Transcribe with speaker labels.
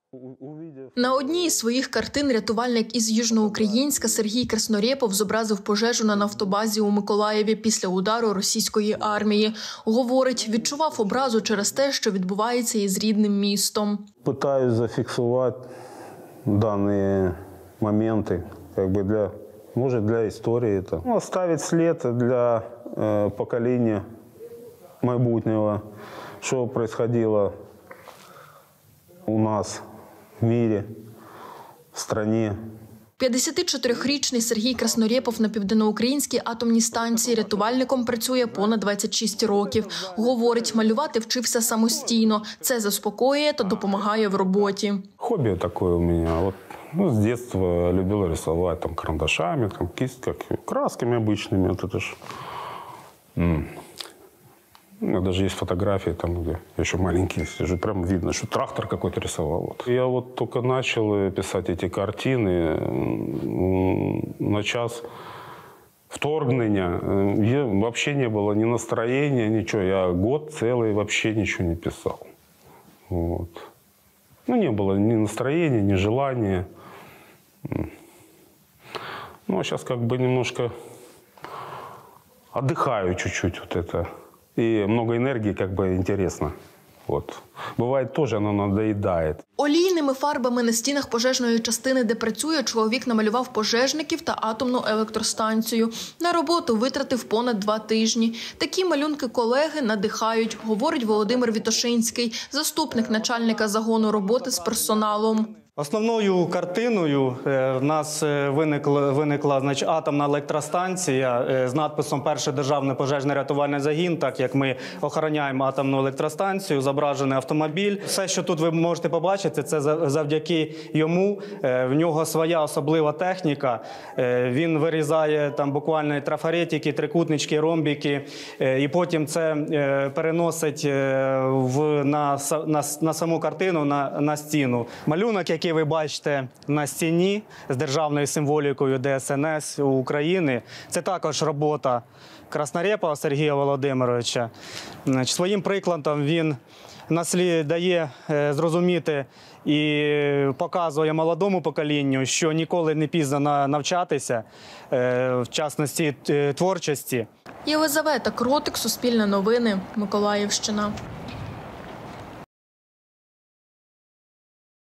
Speaker 1: На одній із своїх картин рятувальник із Южноукраїнська Сергій Краснорєпов зобразив пожежу на нафтобазі у Миколаєві після удару російської армії. Говорить, відчував образу через те, що відбувається із рідним містом.
Speaker 2: Питаюсь зафіксувати дані моменти, може для історії. Оставити слід для покоління майбутнього, що происходило у нас в мірі, в стране.
Speaker 1: 54-річний Сергій Краснорєпов на Південноукраїнській атомній станції рятувальником працює понад 26 років. Говорить, малювати вчився самостійно. Це заспокоює та допомагає в роботі.
Speaker 2: Хобі таке у мене. З дитинства любила рисувати карандашами, кистками, красками обычными. У меня даже есть фотографии, где я еще маленький сижу, прям видно, что трактор какой-то рисовал. Я только начал писать эти картины на час вторгнення. Вообще не было ни настроения, ничего. Я год целый вообще ничего не писал. Не было ни настроения, ни желания. А сейчас немножко отдыхаю чуть-чуть это. И много энергии, интересно. Буває, теж воно надоїдає.
Speaker 1: Олійними фарбами на стінах пожежної частини, де працює, чоловік намалював пожежників та атомну електростанцію. На роботу витратив понад 2 тижні. Такі малюнки колеги надихають, говорить Володимир Вітошинський, заступник начальника загону роботи з персоналом.
Speaker 3: Основною картиною в нас виникла атомна електростанція з надписом «Перший державний пожежний рятувальний загін», так як ми охороняємо атомну електростанцію, зображений автомобіль. Все, що тут ви можете побачити, це завдяки йому. В нього своя особлива техніка. Він вирізає буквально трафаретики, трикутнички, ромбики, і потім це переносить на саму картину, на стіну. Малюнок, який ви бачите на стіні з державною символікою ДСНС України, це також робота Краснорєпова Сергія Володимировича. Своїм прикладом він дає зрозуміти і показує молодому поколінню, що ніколи не пізно навчатися, в частності творчості.
Speaker 1: Єлизавета Кротик, Суспільне новини, Миколаївщина.